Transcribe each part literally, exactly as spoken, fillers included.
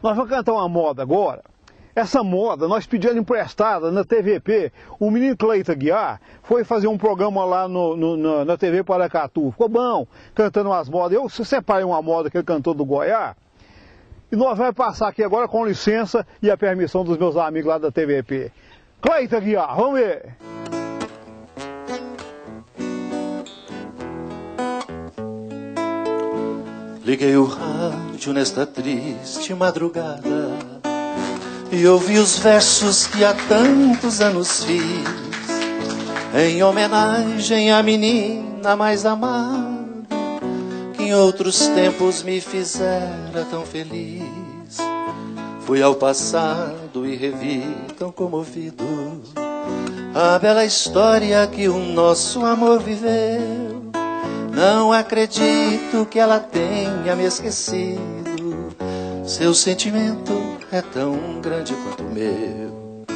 Nós vamos cantar uma moda agora. Essa moda nós pedimos emprestada na T V P. O menino Cleiton Guiar foi fazer um programa lá no, no, na, na T V Paracatu. Ficou bom, cantando umas modas. Eu separei uma moda que ele cantou do Goiás. E nós vamos passar aqui agora com licença e a permissão dos meus amigos lá da T V P. Cleiton Guiar, vamos ver. Liguei o rádio nesta triste madrugada e ouvi os versos que há tantos anos fiz, em homenagem à menina mais amada, que em outros tempos me fizera tão feliz. Fui ao passado e revi tão comovido a bela história que o nosso amor viveu. Não acredito que ela tenha me esquecido. Seu sentimento é tão grande quanto o meu.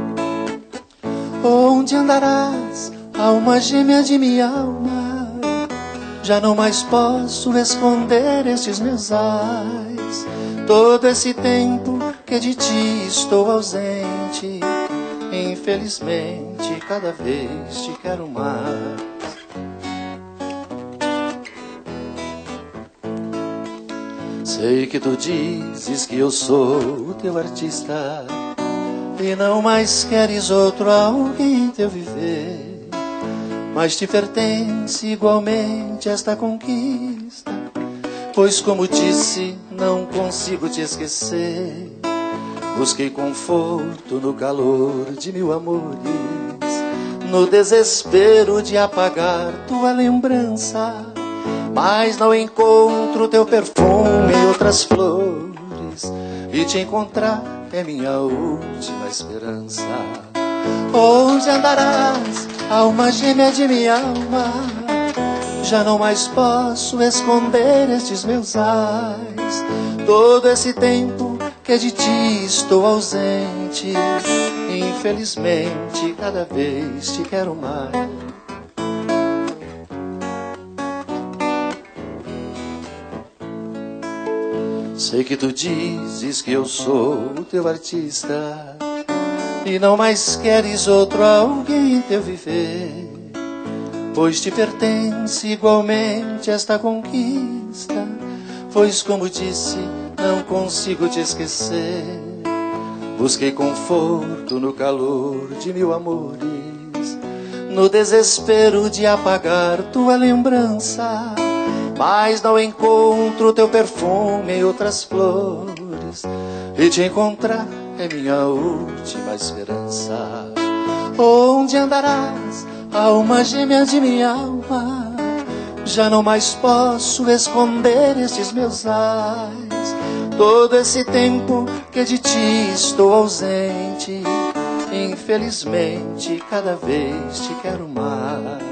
Onde andarás, alma gêmea de minha alma? Já não mais posso esconder estes meus ais. Todo esse tempo que de ti estou ausente, infelizmente cada vez te quero mais. Sei que tu dizes que eu sou o teu artista e não mais queres outro alguém teu viver, mas te pertence igualmente esta conquista, pois como disse, não consigo te esquecer. Busquei conforto no calor de mil amores, no desespero de apagar tua lembrança, mas não encontro teu perfume em outras flores, e te encontrar é minha última esperança. Onde andarás, alma gêmea de minha alma? Já não mais posso esconder estes meus ais. Todo esse tempo que de ti estou ausente, infelizmente cada vez te quero mais. Sei que tu dizes que eu sou o teu artista e não mais queres outro alguém teu viver, pois te pertence igualmente esta conquista, pois como disse, não consigo te esquecer. Busquei conforto no calor de mil amores, no desespero de apagar tua lembrança, mas não encontro teu perfume em outras flores, e te encontrar é minha última esperança. Onde andarás, alma gêmea de minha alma? Já não mais posso esconder estes meus ais. Todo esse tempo que de ti estou ausente, infelizmente cada vez te quero mais.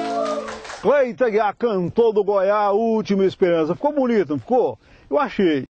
Cleiton Guiar cantou do Goiás, Última Esperança. Ficou bonito, não ficou? Eu achei.